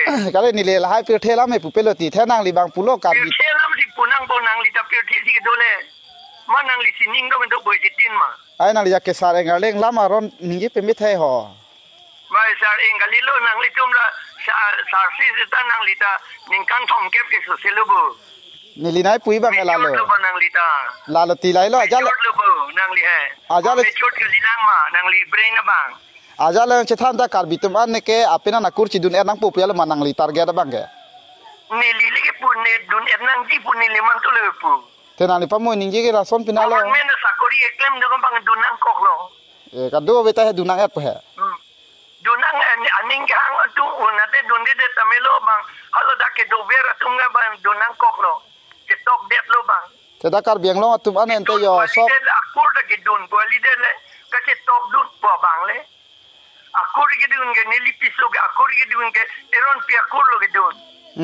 Kalau ni le hai pil thela me pu peloti thenang li bang pulo ka bi thela ma si punang bonang li ta pil thi si dole manang li sining do men do boi jitin ma ai nang li ya ke sare ngaleng lama ron ningi pe mi thai ho mai sar engalilo nang li tumla sar si ta nang li ta ning kan thom kep ke so selubu ni li nai pui bang la lo nang li ta la lo ti lai lo ja lo nang li hai aja le chot ke lilang ma nang li brain na bang aja le chethan ta kar bitum an ne ke apena na kurci dun enang pu pial manang li target bang ke ni li le ke pu ne dun enang ji pu ni le man to le pu tenang li pamoy ningi ke rason pinalo men na sakori eklem do bang dunang kok lo kado beta he dunang et he dunang aning hang tu unate dunde de tamelo bang halo da ke do vera tunga bang dunang kok lo ke tok det lo bang seda kar biang lo tum an ente yo so akur da ke dun boli de le ka ke tok dun po bang le akur ke dun ke nili piso ke akur ke dun ke teron pi akur lo ke dun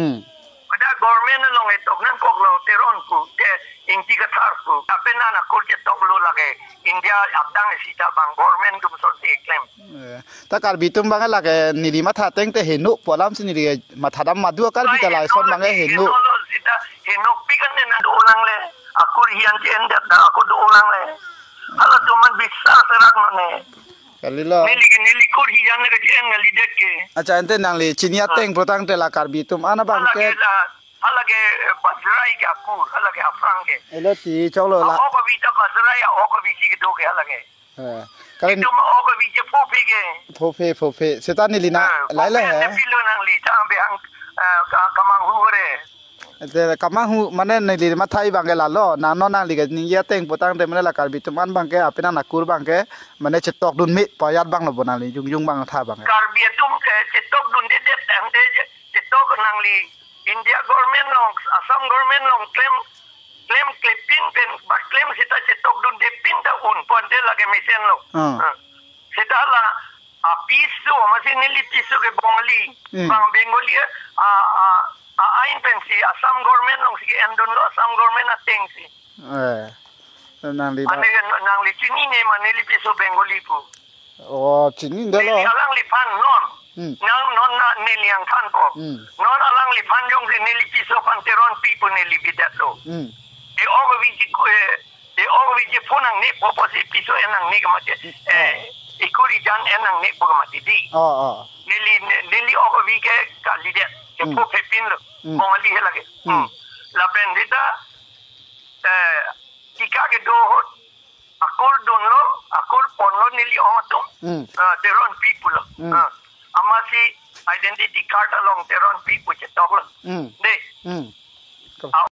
ada government long e tok nang kok lo teron ku ke inti ka thar ku apena na akur ke tok lo lage india abdang sita bang government ku so te claim ta kar bitum bang la ke nili ma tha teng te henu polam sin nili ma thadam madu kar bi talai son bang henu sita henu pikan na do lang le akur hian chen da akur do lang le ala tuman bisa serak ne kalilo nili kur hian ne ke en ngali det ke acha ente nang li chinia teng protang te la kar bitum ana bang ke halage bazrai ke akur halage afrang ke elo ti cholo la o ko bi ta bazrai o ko bi si ke do ke halage kalen tu ma o ko bi je fofe seta ni lina lai la he pilo nang li ta be hang kamang hu re te kamang hu mane ni li ma thai bang ke la lo na no nang li ke ni ya teng protang te mane la kar bitum an bang ke apena na kur bang ke mane chetok dun mi payat bang lo bonang li jung bang tha bang kar bitum ke chetok dun de tang de chetok nang li India government long, Assam government long claim clipping pen, but claim sita cetok dun de pin da un ponte lagi mesin lo. Sita la piso masih nili piso ke Bengali, bang Bengali ain pensi Assam government long si endun lo Assam government ateng si. Nang li. Nang li cini ne manili piso Bengali pu. Oh cini dah lo. Alang li pan non. Nang non na niliang tan po. Non alang li pan jong si nili piso panteron pipo nili bidat lo. E ogo viji punang ni popo si piso enang ni kamati. Ikuri jan enang ni po kamati di. Nili ogo viji kalidet. Ke po pepin lo. Mongali helage. La pendita tika ke dohot. Akur dun lo, akur pon lo nili omatum. Teron pipo lo. Amasi identity card along teron pipo cetok lo. Deh.